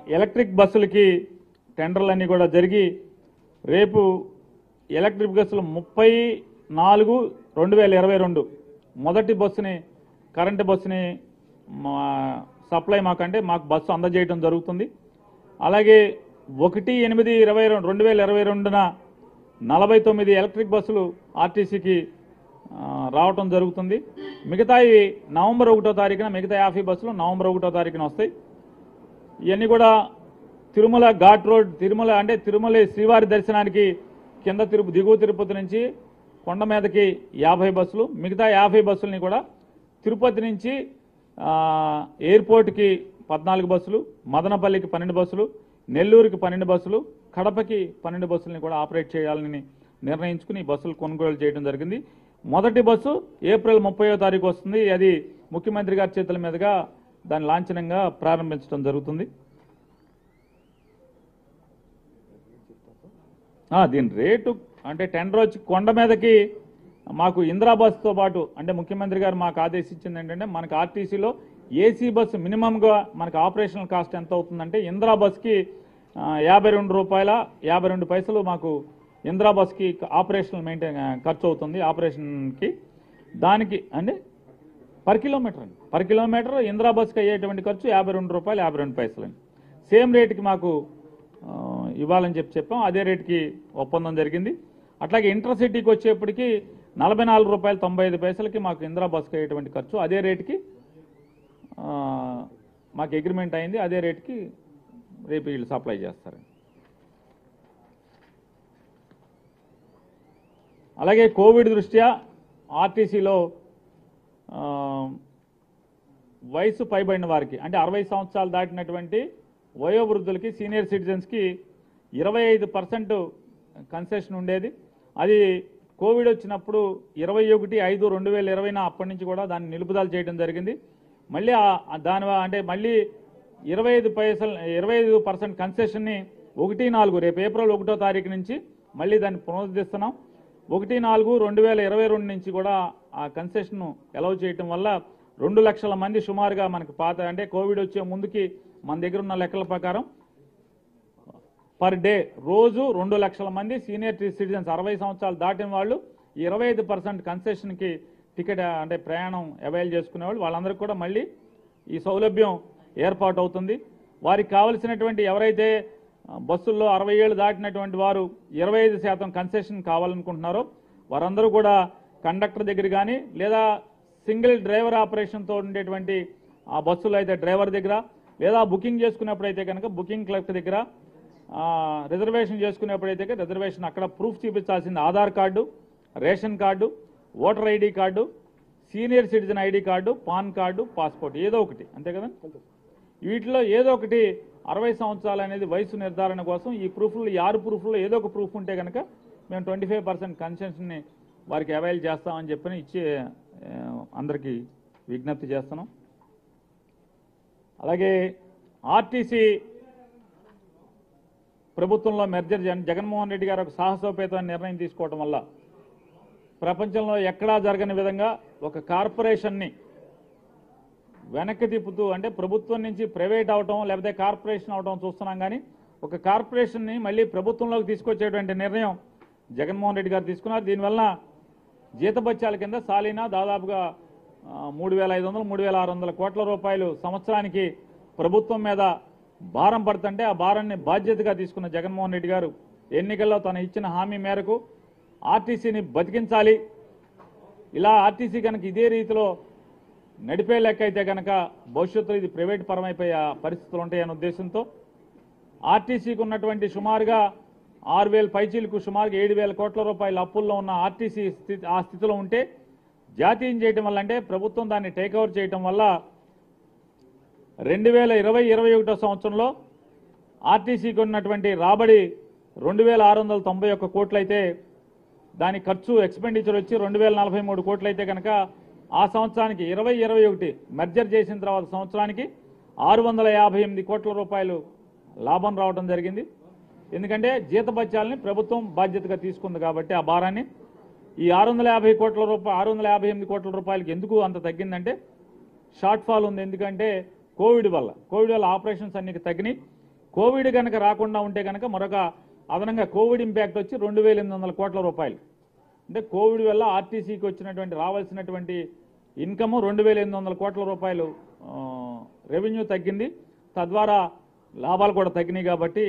Electric బస్సులకి టెండర్లన్నీ కూడా జరిగి రేపు ఎలక్ట్రిక్ బస్సులు 34/2022 మొదటి బస్సుని కరెంటు బస్సుని సప్లై మాకు బస్సు అందజేయడం జరుగుతుంది. అలాగే 1/8/2022న 49 ఎలక్ట్రిక్ బస్సులు ఆర్టీసీకి రావటం జరుగుతుంది. మిగతాయి నవంబర్ 1వ తారీఖున మిగతా 50 బస్సులు నవంబర్ 1వ తారీఖున వస్తాయి. ఇవన్నీ కూడా తిరుమల ఘాట్ రోడ్ తిరుమల శ్రీవారి దర్శనానికి కింద దిగువ తిరుపతి నుంచి కొండ మీదకి 50 బస్సులు, మిగతా 50 బస్సులని కూడా తిరుపతి నుంచి ఎయిర్పోర్ట్కి 14 బస్సులు, మదనపల్లికి 12 బస్సులు, నెల్లూరుకి 12 బస్సులు, కడపకి 12 బస్సులని కూడా ఆపరేట్ చేయాలని నిర్ణయించుకుని ఈ బస్సులు కొనుగోలు చేయడం జరిగింది. మొదటి బస్సు ఏప్రిల్ 30వ తారీఖు వస్తుంది. అది ముఖ్యమంత్రి గారి చేతుల మీదుగా దాన్ని లాంఛనంగా ప్రారంభించడం జరుగుతుంది. దీని రేటు అంటే టెండర్ వచ్చి కొండ మీదకి మాకు ఇందిరా బస్సుతో పాటు అంటే ముఖ్యమంత్రి గారు మాకు ఆదేశించింది ఏంటంటే మనకు ఆర్టీసీలో ఏసీ బస్సు మినిమంగా మనకు ఆపరేషనల్ కాస్ట్ ఎంత అవుతుందంటే ఇందిరా బస్కి ₹52 మాకు ఇందిరా బస్కి ఆపరేషనల్ ఖర్చు అవుతుంది. ఆపరేషన్కి దానికి అంటే పర్ కిలోమీటర్ ఇందిరా బస్కి అయ్యేటువంటి ఖర్చు ₹52 సేమ్ రేటుకి మాకు ఇవ్వాలని చెప్పాం. అదే రేటుకి ఒప్పందం జరిగింది. అట్లాగే ఇంటర్సిటీకి వచ్చేప్పటికి ₹44.95 మాకు ఇందిరా బస్కి అయ్యేటువంటి ఖర్చు అదే రేటుకి మాకు అగ్రిమెంట్ అయింది. అదే రేటుకి రేపు వీళ్ళు సప్లై చేస్తారు. అలాగే కోవిడ్ దృష్ట్యా ఆర్టీసీలో వయసు పైబడిన వారికి అంటే 60 సంవత్సరాలు దాటినటువంటి వయోవృద్ధులకి సీనియర్ సిటిజన్స్కి 25% కన్సెషన్ ఉండేది. అది కోవిడ్ వచ్చినప్పుడు 21/5/2020 అప్పటి నుంచి కూడా దాన్ని నిలుపుదల చేయడం జరిగింది. మళ్ళీ మళ్ళీ 25% కన్సెషన్ని 1/4 రేపు ఏప్రిల్ 1వ తారీఖు నుంచి మళ్ళీ దాన్ని పునరుద్ధరిస్తున్నాం. 1/4/2022 నుంచి కూడా ఆ కన్సెషన్ అలౌ చేయటం వల్ల 2 లక్షల మంది సుమారుగా మనకు పాత అంటే కోవిడ్ వచ్చే ముందుకి మన దగ్గర ఉన్న లెక్కల ప్రకారం పర్ డే రోజు 2 లక్షల మంది సీనియర్ సిటిజన్స్ 60 సంవత్సరాలు దాటిన వాళ్ళు 25% కన్సెషన్కి టికెట్ అంటే ప్రయాణం అవైల్ చేసుకునేవాళ్ళు వాళ్ళందరికీ కూడా మళ్ళీ ఈ సౌలభ్యం ఏర్పాటు అవుతుంది. వారికి కావలసినటువంటి ఎవరైతే బస్సుల్లో 60 ఏళ్ళు దాటినటువంటి వారు 25% కన్సెషన్ కావాలనుకుంటున్నారో వారందరూ కూడా కండక్టర్ దగ్గర కానీ లేదా సింగిల్ డ్రైవర్ ఆపరేషన్తో ఉండేటువంటి ఆ బస్సులో అయితే డ్రైవర్ దగ్గర లేదా బుకింగ్ చేసుకునేప్పుడైతే కనుక బుకింగ్ క్లర్క్ దగ్గర రిజర్వేషన్ చేసుకునేప్పుడైతే రిజర్వేషన్ అక్కడ ప్రూఫ్ చూపించాల్సింది Aadhaar card, ration card, voter ID card, senior citizen ID card, PAN card, passport ఏదో ఒకటి అంతే కదా. వీటిలో ఏదో ఒకటి 60 సంవత్సరాలు అనేది వయసు నిర్ధారణ కోసం ఈ ప్రూఫ్లు 6 ప్రూఫ్లో ఏదో ఒక ప్రూఫ్ ఉంటే కనుక మేము 25% కన్సెషన్ని వారికి అవైల్ చేస్తామని చెప్పని ఇచ్చి అందరికీ విజ్ఞప్తి చేస్తున్నాం. అలాగే ఆర్టీసీ ప్రభుత్వంలో మెర్జర్ జగన్మోహన్ రెడ్డి గారు ఒక సాహసోపేతమైన నిర్ణయం తీసుకోవడం వల్ల ప్రపంచంలో ఎక్కడా జరగని విధంగా ఒక కార్పొరేషన్ని వెనక్కి తిప్పుతూ అంటే ప్రభుత్వం నుంచి ప్రైవేట్ అవటం లేకపోతే కార్పొరేషన్ అవటం చూస్తున్నాం. కానీ ఒక కార్పొరేషన్ని మళ్ళీ ప్రభుత్వంలోకి తీసుకొచ్చేటువంటి నిర్ణయం జగన్మోహన్ రెడ్డి గారు తీసుకున్నారు. దీనివల్ల జీతభత్యాల కింద సాలీనా దాదాపుగా 3,500-3,600 కోట్ల రూపాయలు సంవత్సరానికి ప్రభుత్వం మీద భారం పడుతుంటే ఆ భారాన్ని బాధ్యతగా తీసుకున్న జగన్మోహన్ రెడ్డి గారు ఎన్నికల్లో తను ఇచ్చిన హామీ మేరకు ఆర్టీసీని బతికించాలి. ఇలా ఆర్టీసీ కనుక ఇదే రీతిలో నడిపే లెక్క అయితే కనుక భవిష్యత్తులో ఇది ప్రైవేట్ పరమైపోయే పరిస్థితులు ఉంటాయనే ఉద్దేశంతో ఆర్టీసీకి ఉన్నటువంటి సుమారుగా 6,000 పైచీలకు సుమారుగా 7,000 కోట్ల రూపాయల అప్పుల్లో ఉన్న ఆర్టీసీ ఆ స్థితిలో ఉంటే జాతీయం చేయటం వల్ల అంటే ప్రభుత్వం దాన్ని టేక్ఓవర్ చేయటం వల్ల 2020-21 సంవత్సరంలో ఆర్టీసీకి ఉన్నటువంటి రాబడి 2,691 కోట్లు అయితే దాని ఖర్చు ఎక్స్పెండిచర్ వచ్చి 2,043 కోట్లు అయితే కనుక ఆ సంవత్సరానికి 2021 మెర్జర్ చేసిన తర్వాత సంవత్సరానికి 658 కోట్ల రూపాయలు లాభం రావడం జరిగింది. ఎందుకంటే జీతభత్యాలని ప్రభుత్వం బాధ్యతగా తీసుకుంది కాబట్టి ఆ భారాన్ని ఈ 658 కోట్ల రూపాయలకి ఎందుకు అంత తగ్గిందంటే షార్ట్ ఫాల్ ఉంది. ఎందుకంటే కోవిడ్ వల్ల ఆపరేషన్స్ అన్ని తగ్గినాయి. కోవిడ్ కనుక రాకుండా ఉంటే కనుక మరొక అదనంగా కోవిడ్ ఇంపాక్ట్ వచ్చి 2,800 కోట్ల రూపాయలు. అంటే కోవిడ్ వల్ల ఆర్టీసీకి వచ్చినటువంటి రావాల్సినటువంటి ఇన్కమ్ 2,800 కోట్ల రూపాయలు రెవెన్యూ తగ్గింది. తద్వారా లాభాలు కూడా తగ్గినాయి కాబట్టి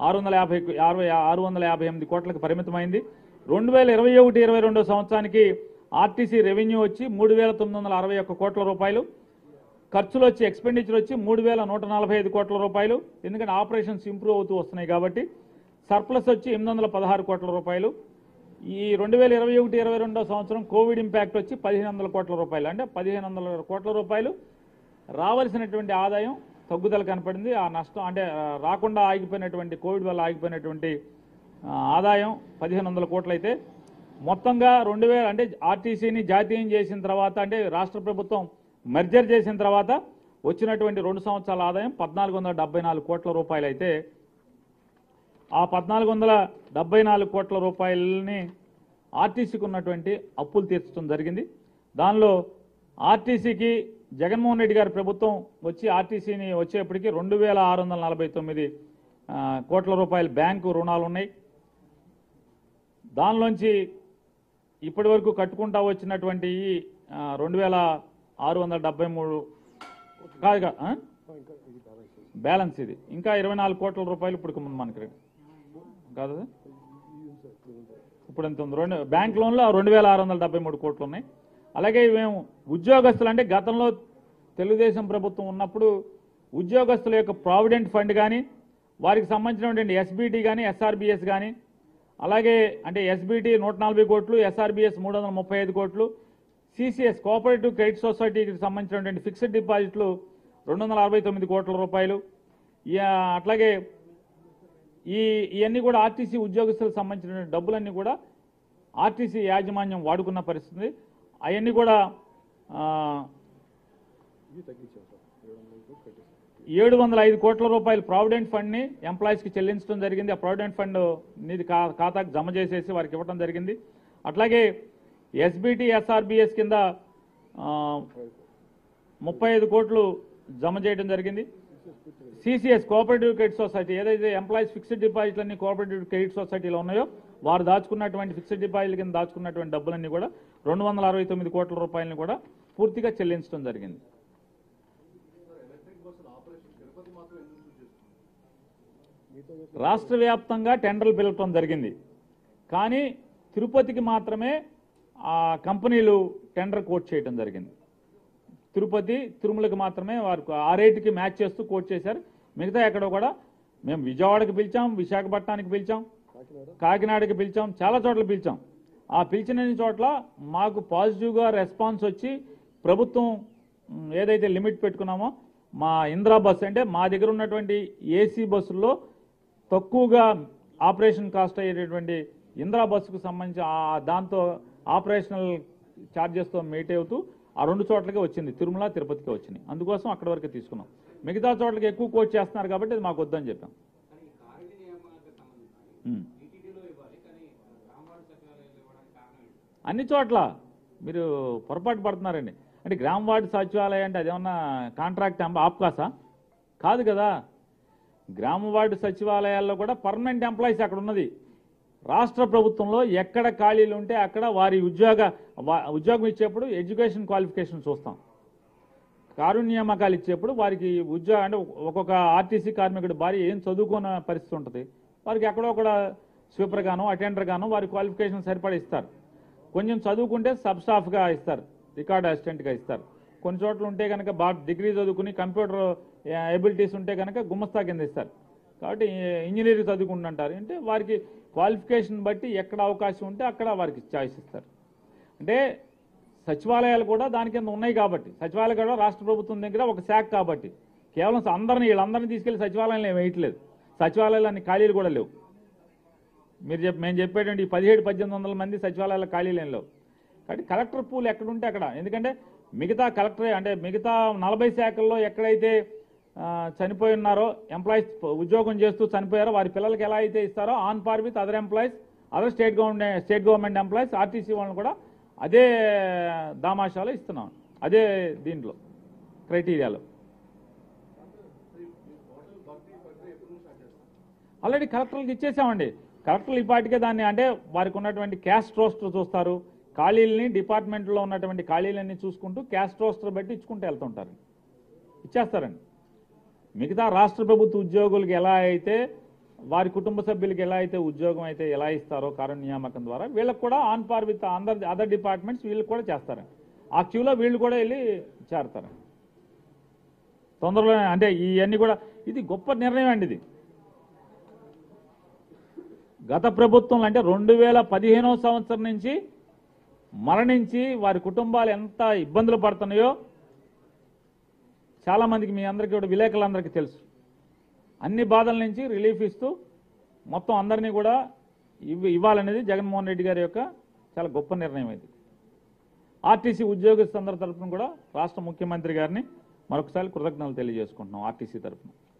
658 కోట్లకు పరిమితమైంది. 2021-22 సంవత్సరానికి ఆర్టీసీ రెవెన్యూ వచ్చి 3,961 కోట్ల రూపాయలు, ఖర్చులు వచ్చి ఎక్స్పెండిచర్ వచ్చి 3,145 కోట్ల రూపాయలు. ఎందుకంటే ఆపరేషన్స్ ఇంప్రూవ్ అవుతూ వస్తున్నాయి కాబట్టి సర్ప్లస్ వచ్చి 816 కోట్ల రూపాయలు. ఈ 2021-22 సంవత్సరం కోవిడ్ ఇంపాక్ట్ వచ్చి 1,500 కోట్ల రూపాయలు. అంటే 1,500 కోట్ల రూపాయలు రావాల్సినటువంటి ఆదాయం తగ్గుదల కనపడింది. ఆ నష్టం అంటే రాకుండా ఆగిపోయినటువంటి కోవిడ్ వల్ల ఆగిపోయినటువంటి ఆదాయం 1,500 కోట్లు అయితే మొత్తంగా 2000 అంటే ఆర్టీసీని జాతీయం చేసిన తర్వాత అంటే రాష్ట్ర ప్రభుత్వం మెర్జర్ చేసిన తర్వాత వచ్చినటువంటి 2 సంవత్సరాల ఆదాయం 1,474 కోట్ల రూపాయలు అయితే ఆ 1,474 కోట్ల రూపాయలని ఆర్టీసీకి ఉన్నటువంటి అప్పులు తీర్చడం జరిగింది. దానిలో ఆర్టీసీకి జగన్మోహన్ రెడ్డి గారి ప్రభుత్వం వచ్చి ఆర్టీసీని వచ్చేప్పటికి 2,649 కోట్ల రూపాయల బ్యాంకు రుణాలు ఉన్నాయి. దానిలోంచి ఇప్పటి వరకు కట్టుకుంటా వచ్చినటువంటి 2,673 కాదుగా బ్యాలెన్స్ ఇది ఇంకా 24 కోట్ల రూపాయలు ఇప్పుడు మనకి కాదు ఇప్పుడు ఎంత ఉంది. బ్యాంక్ లోన్లో 2,673 కోట్లు ఉన్నాయి. అలాగే మేము ఉద్యోగస్తులు అంటే గతంలో తెలుగుదేశం ప్రభుత్వం ఉన్నప్పుడు ఉద్యోగస్తుల యొక్క ప్రావిడెంట్ ఫండ్ కానీ వారికి సంబంధించినటువంటి ఎస్బీటీ కానీ ఎస్ఆర్బిఎస్ కానీ అలాగే అంటే ఎస్బీటీ 140 కోట్లు, ఎస్ఆర్బిఎస్ 335 కోట్లు, సిసిఎస్ కోఆపరేటివ్ క్రెడిట్ సొసైటీకి సంబంధించినటువంటి ఫిక్స్డ్ డిపాజిట్లు 269 కోట్ల రూపాయలు. అట్లాగే ఇవన్నీ కూడా ఆర్టీసీ ఉద్యోగస్తులకు సంబంధించిన డబ్బులన్నీ కూడా ఆర్టీసీ యాజమాన్యం వాడుకున్న పరిస్థితి. అవన్నీ కూడా 705 కోట్ల రూపాయలు ప్రావిడెంట్ ఫండ్ని ఎంప్లాయీస్కి చెల్లించడం జరిగింది. ఆ ప్రావిడెంట్ ఫండ్ నిధి ఖాతాకు జమ చేసేసి వారికి ఇవ్వడం జరిగింది. అట్లాగే ఎస్బీటీ ఎస్ఆర్బిఎస్ కింద 35 కోట్లు జమ చేయడం జరిగింది. సిసిఎస్ కోఆపరేటివ్ క్రెడిట్ సొసైటీ ఏదైతే ఎంప్లాయీస్ ఫిక్స్డ్ డిపాజిట్లన్నీ కోఆపరేటివ్ క్రెడిట్ సొసైటీలో ఉన్నాయో వారు దాచుకున్నటువంటి ఫిక్స్డ్ డిపాజిట్ల కింద దాచుకున్నటువంటి డబ్బులన్నీ కూడా 269 కోట్ల రూపాయలని కూడా పూర్తిగా చెల్లించడం జరిగింది. రాష్ట్ర వ్యాప్తంగా టెండర్లు పిలవటం జరిగింది. కానీ తిరుపతికి మాత్రమే ఆ కంపెనీలు టెండర్ కోట్ చేయడం జరిగింది. తిరుపతి తిరుమలకి మాత్రమే వారు ఆ రేటుకి మ్యాచ్ చేస్తూ కోట్ చేశారు. మిగతా ఎక్కడ కూడా మేము విజయవాడకి పిలిచాం, విశాఖపట్నానికి పిలిచాం, కాకినాడకి పిలిచాం, చాలా చోట్ల పిలిచాం. ఆ పిలిచిన చోట్ల మాకు పాజిటివ్గా రెస్పాన్స్ వచ్చి ప్రభుత్వం ఏదైతే లిమిట్ పెట్టుకున్నామో మా ఇందిరా బస్సు అంటే మా దగ్గర ఉన్నటువంటి ఏసీ బస్సుల్లో తక్కువగా ఆపరేషన్ కాస్ట్ అయ్యేటటువంటి ఇందిరా బస్సుకు సంబంధించి దాంతో ఆపరేషనల్ ఛార్జెస్తో మీట్ అవుతూ ఆ 2 చోట్లకే వచ్చింది, తిరుమల తిరుపతికి వచ్చింది. అందుకోసం అక్కడి వరకు తీసుకున్నాం. మిగతా చోట్లకి ఎక్కువ కోట్ చేస్తున్నారు కాబట్టి అది మాకు వద్దని చెప్పాం. అన్ని చోట్ల మీరు పొరపాటు పడుతున్నారండి. అంటే గ్రామ వార్డు సచివాలయం అంటే అదేమన్నా కాంట్రాక్ట్ ఆప్కాసా కాదు కదా. గ్రామ వార్డు సచివాలయాల్లో కూడా పర్మనెంట్ ఎంప్లాయీస్ అక్కడ ఉన్నది. రాష్ట్ర ప్రభుత్వంలో ఎక్కడ ఖాళీలు ఉంటే అక్కడ వారి ఉద్యోగం ఇచ్చేప్పుడు ఎడ్యుకేషన్ క్వాలిఫికేషన్ చూస్తాం. కారుణ్య నియామకాలు ఇచ్చేప్పుడు వారికి ఉద్యోగం అంటే ఒక్కొక్క ఆర్టీసీ కార్మికుడి భార్య ఏం చదువుకున్న పరిస్థితి ఉంటుంది. వారికి ఎక్కడో కూడా స్వీపర్ గాను అటెండర్ గాను వారి క్వాలిఫికేషన్ సరిపడా ఇస్తారు. కొంచెం చదువుకుంటే సబ్ స్టాఫ్గా ఇస్తారు, రికార్డ్ అసిస్టెంట్గా ఇస్తారు. కొన్ని చోట్ల ఉంటే కనుక బాగా డిగ్రీ చదువుకుని కంప్యూటర్ ఎబిలిటీస్ ఉంటే కనుక గుమస్తా కింద ఇస్తారు. కాబట్టి ఇంజనీరింగ్ చదువుకుంటుంటారు అంటే వారికి క్వాలిఫికేషన్ బట్టి ఎక్కడ అవకాశం ఉంటే అక్కడ వారికి చాయిస్ ఇస్తారు. అంటే సచివాలయాలు కూడా దాని కింద ఉన్నాయి కాబట్టి సచివాలయాలు కూడా రాష్ట్ర ప్రభుత్వం దగ్గర ఒక శాఖ కాబట్టి కేవలం వీళ్ళందరినీ తీసుకెళ్లి సచివాలయంలో ఏమి వేయట్లేదు. సచివాలయాలు అన్ని ఖాళీలు కూడా లేవు. మేము చెప్పేటువంటి 1700-1800 మంది సచివాలయాల ఖాళీలు ఏం లేవు. కాబట్టి కలెక్టర్ పూల్ ఎక్కడుంటే అక్కడ, ఎందుకంటే మిగతా కలెక్టరే అంటే మిగతా 40 శాఖల్లో ఎక్కడైతే చనిపోయి ఉన్నారో ఎంప్లాయీస్ ఉద్యోగం చేస్తూ చనిపోయారో వారి పిల్లలకి ఎలా అయితే ఇస్తారో on par with other employees other state government employees RTC వాళ్ళని కూడా అదే దామాషాలో ఇస్తున్నాం, అదే దీంట్లో క్రైటీరియాలో. ఆల్రెడీ కలెక్టర్లకు ఇచ్చేసామండి. కలెక్టర్లు ఈ పాటికే దాన్ని అంటే వారికి ఉన్నటువంటి క్యాస్ట్ రోస్టర్ చూస్తారు, ఖాళీలని డిపార్ట్మెంట్లో ఉన్నటువంటి ఖాళీలన్నీ చూసుకుంటూ క్యాస్ట్ రోస్టర్ బట్టి ఇచ్చుకుంటూ వెళ్తుంటారు, ఇచ్చేస్తారండి. మిగతా రాష్ట్ర ప్రభుత్వ ఉద్యోగులకు ఎలా అయితే వారి కుటుంబ సభ్యులకు ఎలా అయితే ఉద్యోగం అయితే ఎలా ఇస్తారో కారణ నియామకం ద్వారా వీళ్ళకి కూడా on par with other departments వీళ్ళకి కూడా చేస్తారండి. ఆ క్యూలో వీళ్ళు కూడా వెళ్ళి చేరతారండి తొందరలోనే. అంటే ఇవన్నీ కూడా ఇది గొప్ప నిర్ణయం అండి. ఇది గత ప్రభుత్వంలో అంటే 2015వ సంవత్సరం నుంచి మరణించి వారి కుటుంబాలు ఎంత ఇబ్బందులు పడుతున్నాయో చాలామందికి మీ అందరికీ కూడా విలేకరులందరికీ తెలుసు. అన్ని బాధల నుంచి రిలీఫ్ ఇస్తూ మొత్తం అందరినీ కూడా ఇవ్వాలనేది జగన్మోహన్ రెడ్డి గారి యొక్క చాలా గొప్ప నిర్ణయం. ఇది ఆర్టీసీ ఉద్యోగస్తులందరి తరఫున కూడా రాష్ట్ర ముఖ్యమంత్రి గారిని మరొకసారి కృతజ్ఞతలు తెలియజేసుకుంటున్నాం ఆర్టీసీ తరఫున.